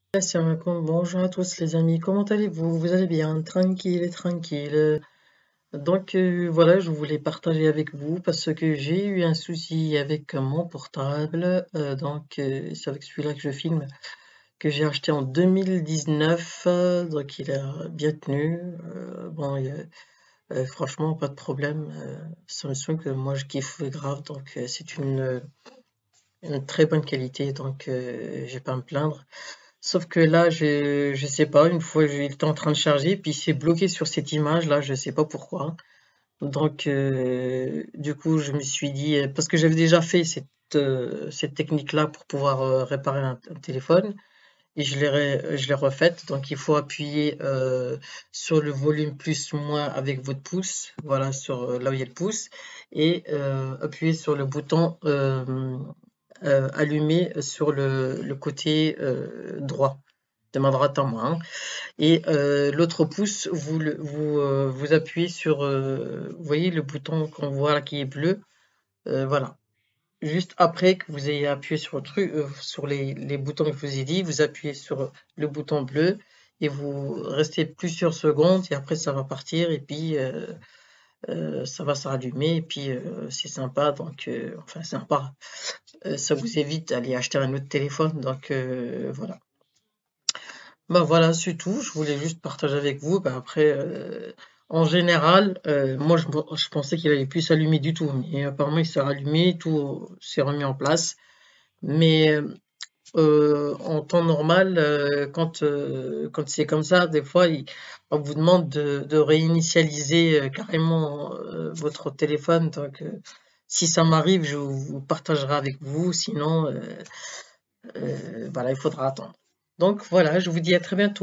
Assalamu alaikum. Bonjour à tous les amis, comment allez-vous? Vous allez bien? Tranquille et tranquille. Voilà, je voulais partager avec vous parce que j'ai eu un souci avec mon portable. C'est avec celui-là que je filme, que j'ai acheté en 2019. Donc il a bien tenu. Franchement, pas de problème. Samsung, moi je kiffe grave, c'est une très bonne qualité, j'ai pas à me plaindre. Sauf que là, je sais pas, une fois j'étais en train de charger, puis c'est bloqué sur cette image là, je sais pas pourquoi. Du coup, je me suis dit, parce que j'avais déjà fait cette technique-là pour pouvoir réparer un téléphone, et je l'ai refaite. Donc il faut appuyer sur le volume plus ou moins avec votre pouce, voilà, sur là où il y a le pouce, et appuyer sur le bouton allumé sur le côté droit de ma droite en main, et l'autre pouce, vous appuyez sur, vous voyez le bouton qu'on voit là qui est bleu, voilà. Juste après que vous ayez appuyé sur le truc, sur les boutons que je vous ai dit, vous appuyez sur le bouton bleu et vous restez plusieurs secondes et après ça va partir et puis ça va se rallumer et puis c'est sympa, enfin sympa. Ça vous évite d'aller acheter un autre téléphone, voilà. Bah voilà, c'est tout. Je voulais juste partager avec vous. Bah après, en général, moi je pensais qu'il allait plus s'allumer du tout, mais apparemment il s'est rallumé, tout s'est remis en place. Mais en temps normal, quand c'est comme ça, des fois, on vous demande de réinitialiser carrément votre téléphone. Si ça m'arrive, je vous partagerai avec vous. Sinon, voilà, il faudra attendre. Donc voilà, je vous dis à très bientôt.